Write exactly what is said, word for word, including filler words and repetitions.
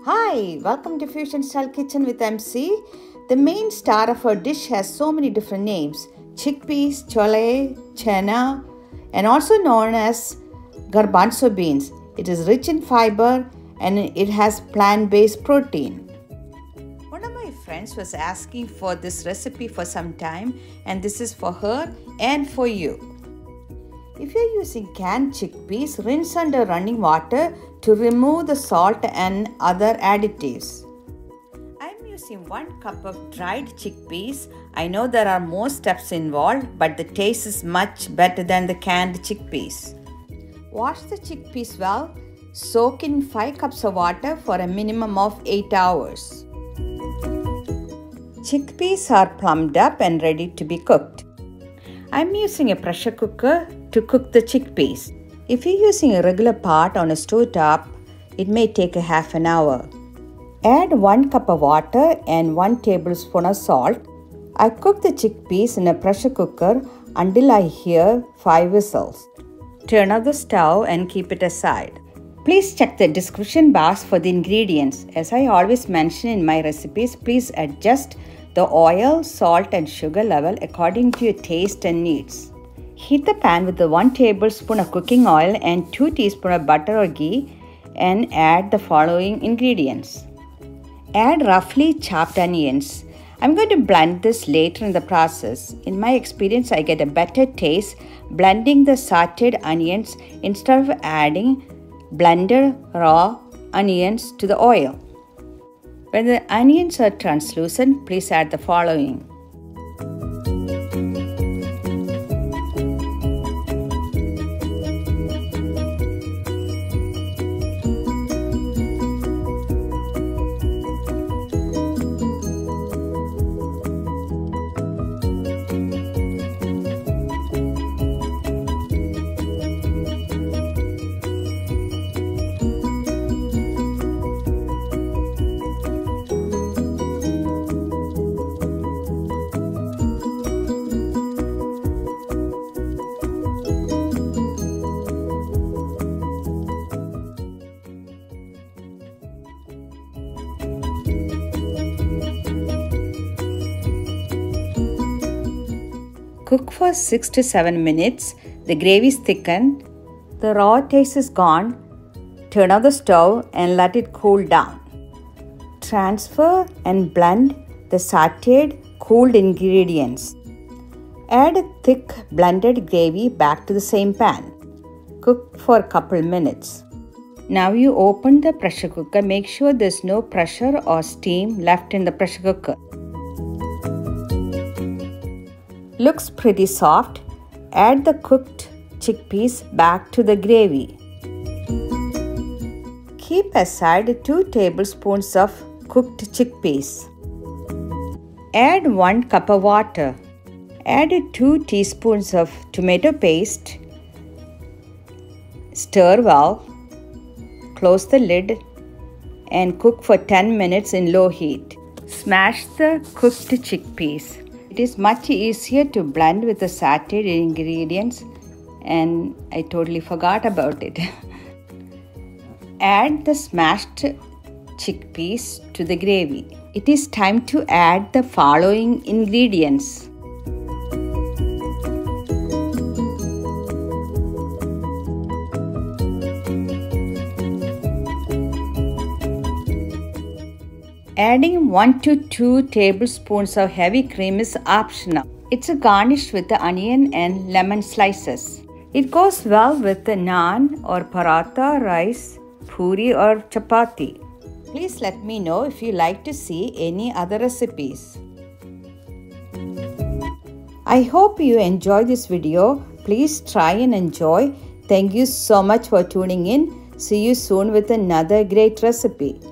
Hi, welcome to Fusion Style Kitchen with M C. The main star of our dish has so many different names: chickpeas, chole, chana, and also known as garbanzo beans. It is rich in fiber and it has plant-based protein. One of my friends was asking for this recipe for some time, and this is for her and for you. If you're using canned chickpeas, rinse under running water to remove the salt and other additives. I'm using one cup of dried chickpeas. I know there are more steps involved, but the taste is much better than the canned chickpeas. Wash the chickpeas well. Soak in five cups of water for a minimum of eight hours. Chickpeas are plumbed up and ready to be cooked. I'm using a pressure cooker to cook the chickpeas. If you're using a regular pot on a stove top, it may take a half an hour. Add one cup of water and one tablespoon of salt. I cook the chickpeas in a pressure cooker until I hear five whistles. Turn off the stove and keep it aside. Please check the description box for the ingredients. As I always mention in my recipes, please adjust the oil, salt and sugar level according to your taste and needs. Heat the pan with the one tablespoon of cooking oil and two teaspoons of butter or ghee and add the following ingredients. Add roughly chopped onions. I'm going to blend this later in the process. In my experience, I get a better taste blending the sauteed onions instead of adding blended raw onions to the oil. When the onions are translucent, please add the following. Cook for six to seven minutes. The gravy is thickened. The raw taste is gone. Turn off the stove and let it cool down. Transfer and blend the sauteed, cooled ingredients. Add a thick blended gravy back to the same pan. Cook for a couple minutes. Now you open the pressure cooker. Make sure there's no pressure or steam left in the pressure cooker. Looks pretty soft. Add the cooked chickpeas back to the gravy. Keep aside two tablespoons of cooked chickpeas. Add one cup of water. Add two teaspoons of tomato paste. Stir well. Close the lid and cook for ten minutes in low heat. Smash the cooked chickpeas. It is much easier to blend with the sauteed ingredients, and I totally forgot about it. Add the smashed chickpeas to the gravy. It is time to add the following ingredients. Adding one to two tablespoons of heavy cream is optional. It's garnished with the onion and lemon slices. It goes well with the naan or paratha, rice, puri or chapati. Please let me know if you like to see any other recipes. I hope you enjoy this video. Please try and enjoy. Thank you so much for tuning in. See you soon with another great recipe.